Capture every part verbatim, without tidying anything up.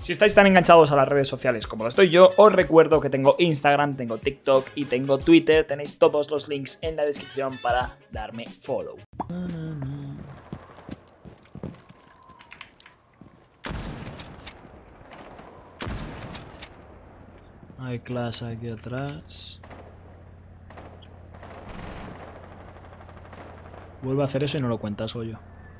Si estáis tan enganchados a las redes sociales como lo estoy yo, os recuerdo que tengo Instagram, tengo TikTok y tengo Twitter. Tenéis todos los links en la descripción para darme follow. Hay clase aquí atrás. Vuelve a hacer eso y no lo cuentas, Goyo.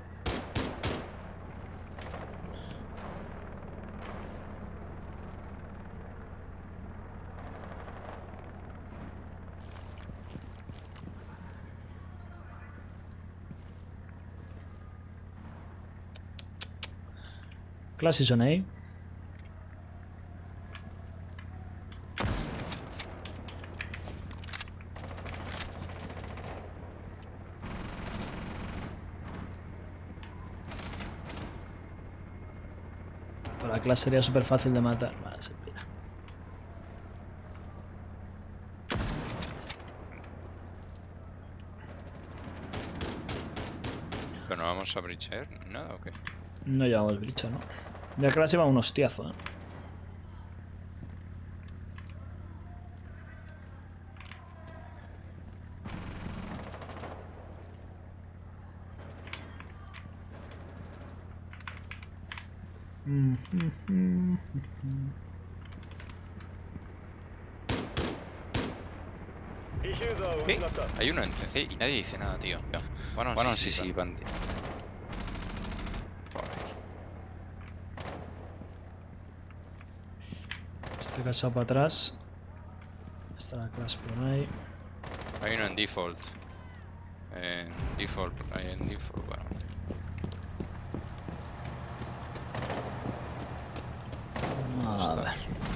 Clases son ahí. La clase sería súper fácil de matar. Vale, se pira. ¿Pero no vamos a breachear? ¿Nada o qué? No llevamos bricha, ¿no? La clase va un hostiazo, ¿eh? ¿Qué? Hay uno en C C y nadie dice nada, tío. Bueno, bueno sí, sí, sí, van. Este casado para atrás. Está la clase por ahí. Hay uno en default. En default, hay en default, bueno. A ver.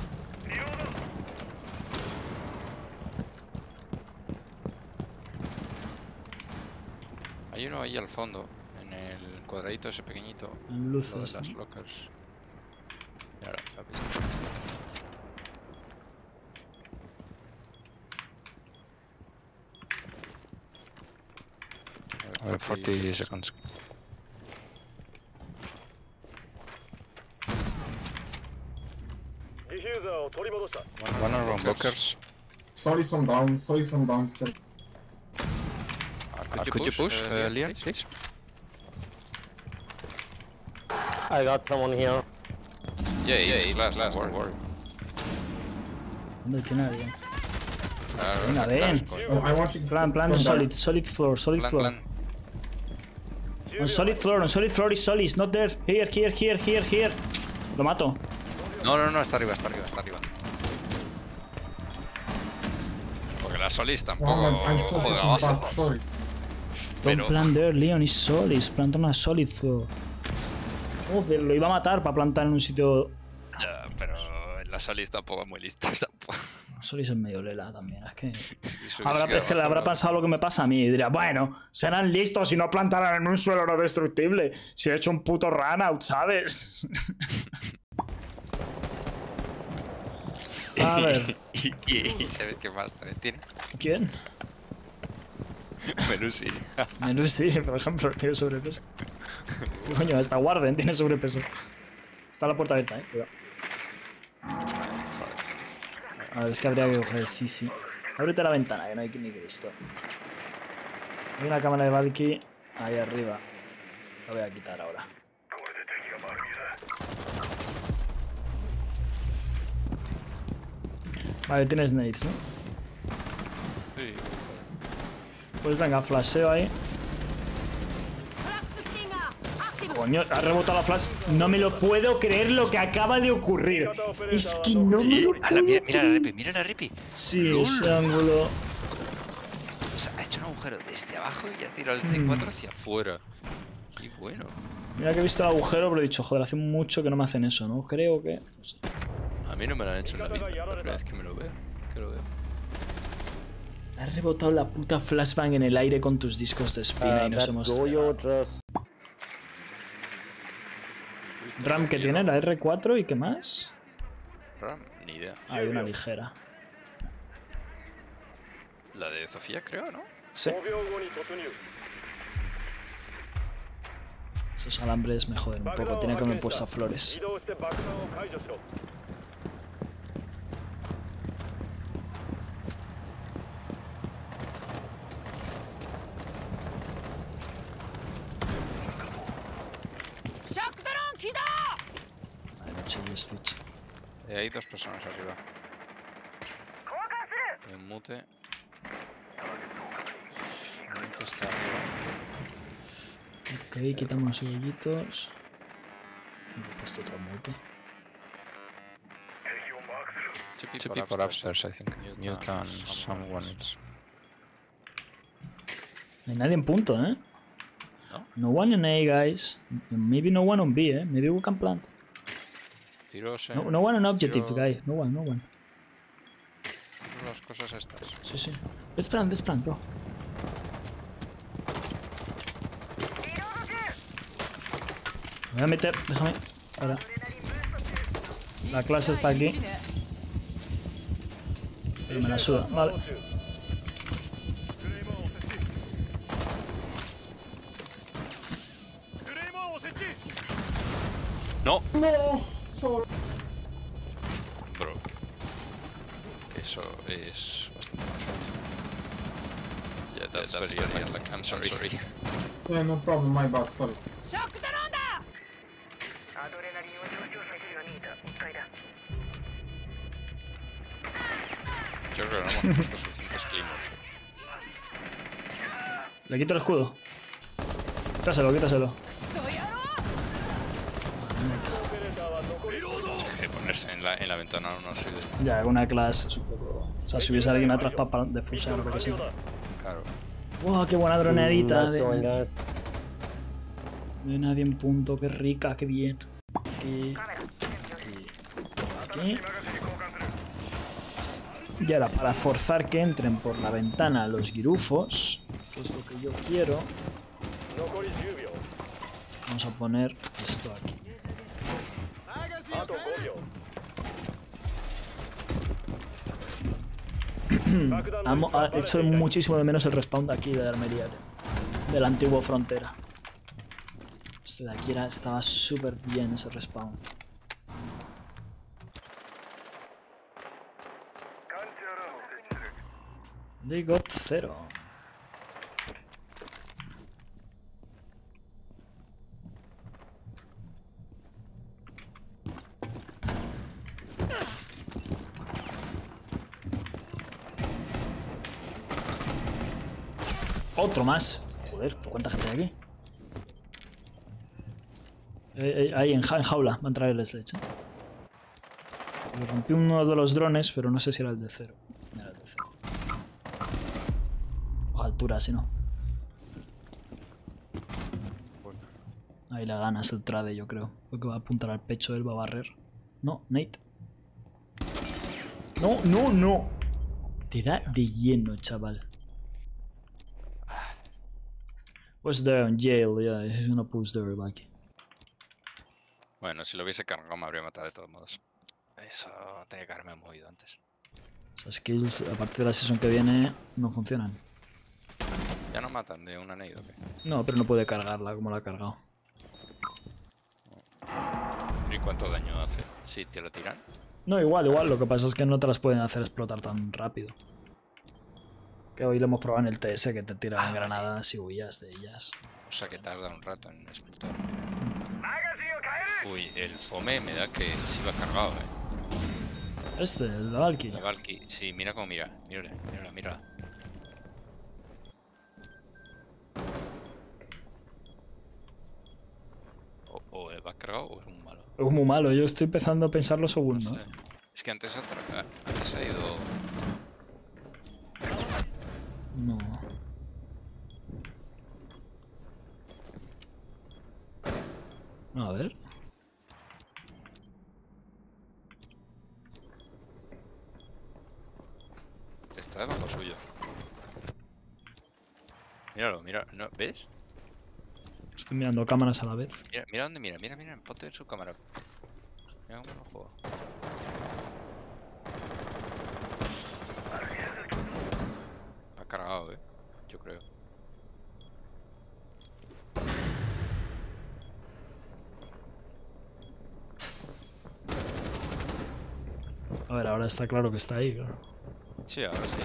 Hay uno ahí al fondo, en el cuadradito ese pequeñito. En luces. Lo de las ¿no? lockers. Mira, lo has visto. A ver, cuarenta seconds. One, one around lockers. Sorry, some down. Sorry, some downstairs. Uh, could, uh, you could push, you push uh, uh, Leon, please? I got someone here. Yeah, yeah, it's last, last, don't worry. ¿Dónde tiene alguien? Uh, Venga, ven. Oh, I want you to Plan, plan, solid, solid floor, solid plan, floor. plan. On solid floor, on solid floor is solid, it's not there. Here, here, here, here, here. Lo mato. No, no, no, está arriba, está arriba, está arriba. Porque la Solis tampoco Oh, man, I'm so juega fucking abajo. bad, sorry. Don't Pero... plant there, Leon, is solid. Planta una solid floor. Joder, lo iba a matar para plantar en un sitio. Ya, pero la Solis tampoco es muy lista tampoco. Solid es medio lela también, es que. Sí, Habrá, es que le habrá pasado lo que me pasa a mí y diría, bueno, serán listos y no plantarán en un suelo no destructible. Si he hecho un puto run out, ¿sabes? A ver. y, y, y ¿sabes qué más también tiene? ¿Quién? Menusi. Menusi, por ejemplo, tiene sobrepeso. Coño, hasta Warden tiene sobrepeso. Está la puerta abierta, eh. Cuidado. A ver, es que habría que coger, sí, sí. Ábrete la ventana, que no hay ni Cristo. Hay una cámara de Valky ahí arriba. La voy a quitar ahora. Vale, tienes nades, ¿no? Sí. Pues venga, flasheo ahí. Coño, ha rebotado la flash. No me lo puedo creer lo que acaba de ocurrir. Es que no me lo A la, mira, mira la repe, mira la repe. Sí, ¡Lol! ese ángulo. O sea, ha hecho un agujero desde abajo y ha tirado el C cuatro hacia afuera. Qué bueno. Mira que he visto el agujero, pero he dicho, joder, hace mucho que no me hacen eso, ¿no? Creo que... No sé. A mí no me lo han hecho en la vida. La primera vez que me lo veo. Que lo veo. Has rebotado la puta flashbang en el aire con tus discos de espina Uh, y nos that hemos... Goyo just RAM que tiene, la R cuatro y qué más. RAM, ni idea. Hay una ligera. La de Sofía, creo, ¿no? Sí. Esos alambres me joden un poco. Tenía que haberme puesto a flores. Vale, noche y switch. Eh, hay dos personas arriba. En mute. El mute está arriba. Ok, quitamos los cebollitos. Me he puesto otro mute. Two people, people upstairs, I think. Mute and someone else. No hay nadie en punto, ¿eh? ¿No? No one in A, guys. Maybe no one on B, ¿eh? Maybe we can plant. Tiros en... No, no one on objective, tiro- guys. No one, no one. tiro las cosas estas. Sí, sí. Let's plant, let's plant, bro. Me voy a meter, déjame. Ahora. La clase está aquí. Pero me la suda, vale. ¡No! No! Sorry. Bro. Eso es bastante más fácil. Yeah, that's, that's very unlucky. I'm sorry. I'm sorry. Yeah, no problem, my bad, sorry. Yo creo que no hemos puesto suficientes claymores. Le quito el escudo. Quítaselo, quítaselo. Es que ponerse en la, en la ventana no sirve. Ya, una clase es un poco. O sea, si hubiese alguien atrás para defusar o lo que sea. Claro. ¡Wow! ¡Qué buena droneadita! Nice De, going, de, guys. de nadie en punto, qué rica, qué bien. Aquí. Aquí. Aquí. Y ahora, para forzar que entren por la ventana los girufos, que es lo que yo quiero, vamos a poner esto aquí. Amo- ha hecho muchísimo de menos el respawn de aquí de la armería, tío. De la antigua frontera. Este de aquí era, estaba súper bien ese respawn. They got cero. Otro más. Joder, ¿por cuánta gente hay aquí? Eh, eh, ahí en, ja- en jaula va a entrar el sledge. ¿eh? Le rompí uno de los drones, pero no sé si era el de cero. Era el de cero. O altura, si no. Ahí le ganas el trade, yo creo. Porque va a apuntar al pecho, él va a barrer. No, Nate. No, no, no. Te da de lleno, chaval. Was there in jail? Yeah, he's gonna push there back. Bueno, si lo hubiese cargado me habría matado de todos modos. Eso tenía que haberme movido antes. Esas skills, a partir de la sesión que viene, no funcionan. ¿Ya no matan de una nade o qué? No, pero no puede cargarla como la ha cargado. ¿Y cuánto daño hace? Si te lo tiran. No, igual, igual. Lo que pasa es que no te las pueden hacer explotar tan rápido. Que hoy lo hemos probado en el T S, que te tiran Ah, granadas y huías de ellas. O sea que tarda un rato en explotar. Uy, el Fome me da que sí va cargado, eh. Este, el de Valkyrie. La Valky, sí, mira cómo mira. Mírale, mírala, mírala. O, o va cargado o es un malo. Es muy malo, yo estoy empezando a pensar lo No segundo. sé. ¿eh? Es que antes ha, tra- antes ha ido. No. A ver. Está debajo suyo. Míralo, mira, ¿no? ¿Ves? Estoy mirando cámaras a la vez. Mira, mira dónde mira, mira, mira, ponte en su cámara. Mira cómo lo juega. Ha cargado, eh. Yo creo. A ver, ahora está claro que está ahí, claro. Sí, ahora sí.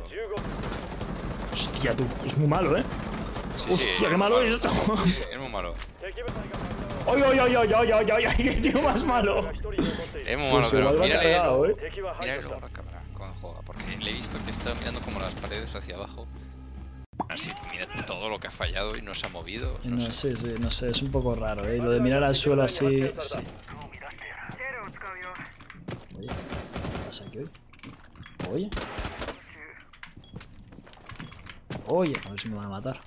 Hostia, tú, es muy malo, ¿eh? Sí, Hostia, sí, qué malo es esto. Sí, es muy malo. ¡Ay, ay, ay, ay, ay, ay, ay, ay! ¡Qué tío más malo! Es muy malo, Pues pero igual va mírale, pegado, ¿eh? mírale luego la cámara cuando juega, porque le he visto que está mirando como las paredes hacia abajo. Así, mira todo lo que ha fallado y no se ha movido. No, No sé. sí, sí, no sé, es un poco raro, ¿eh? Lo de mirar al suelo así, sí. Oye, ¿qué pasa aquí hoy? Oye. Oye, a ver si me van a matar.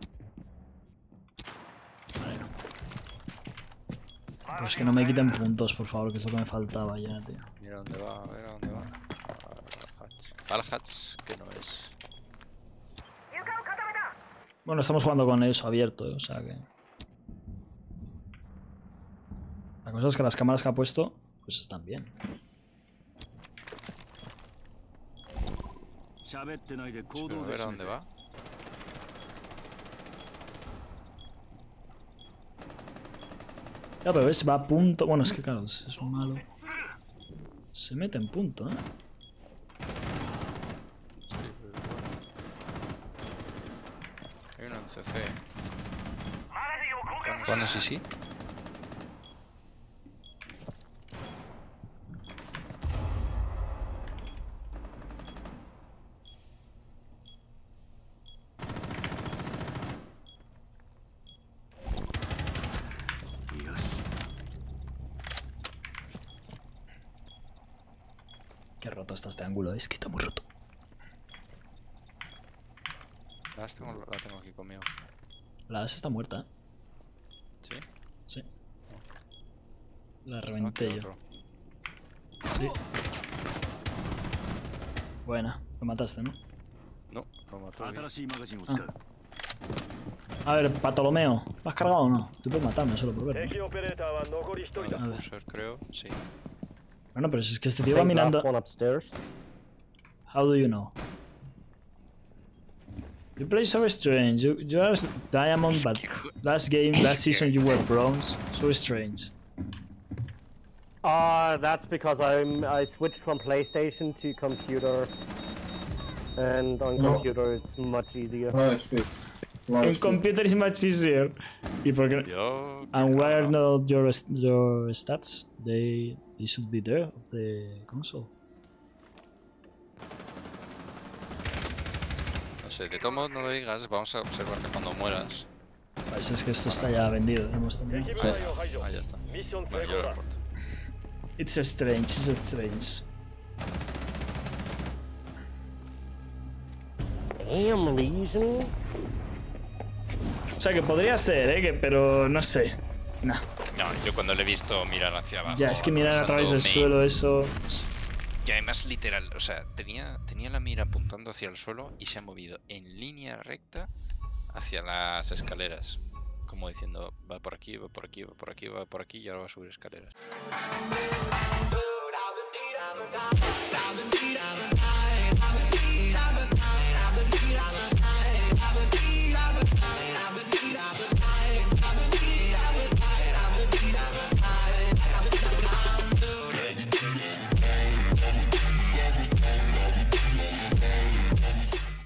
Vale, no. Pues que no me quiten puntos, por favor, que es lo que me faltaba ya, tío. Mira dónde va, a ver a dónde va. Al Hatch, que no es. Bueno, estamos jugando con eso abierto, ¿eh? O sea que... La cosa es que las cámaras que ha puesto, pues están bien. Espera, a ver a dónde va. Ya, pero ves, va a punto... Bueno, es que claro, es un malo. Se mete en punto, ¿eh? Sí, pero bueno. Hay uno en C C. Bueno, sí, sí. Qué roto está este ángulo, es que está muy roto. La tengo, la tengo aquí conmigo. La S está muerta, ¿eh? ¿Sí? Sí. La Tengo aquí reventé yo. otro. Sí. Buena, lo mataste, ¿no? No, lo mató bien. Ah. A ver, Bartolomeo, ¿lo has cargado o no? Tú puedes matarme solo por ver, ¿no? No, A ver. Fuser, creo, sí. Bueno, pero si es que este tío I va think mirando... last one upstairs. How do you know? You play so strange. You, you are diamond, but last game, last season you were bronze. So strange. Uh, that's because I'm I switched from PlayStation to computer, and on No. computer it's much easier. Live speed. Live In speed. computer is much easier. ¿Y por qué? Yo. And why are not your your stats? They they should be there of the console. No sé, de todos modos no lo digas, vamos a observar que cuando mueras. Parece es que esto está ya vendido. ¿eh? Hemos terminado. Sí. Ah, ya está. Bueno, yo lo reporto. It's strange. It's strange. Damn, Legion. O sea que podría ser, ¿eh? Que, pero no sé. Nah. No, yo cuando le he visto mirar hacia abajo. Ya, es que mirar a través del atravesando main, suelo, eso. Y además, literal, o sea, tenía, tenía la mira apuntando hacia el suelo y se ha movido en línea recta hacia las escaleras. Como diciendo, va por aquí, va por aquí, va por aquí, va por aquí y ahora va a subir escaleras.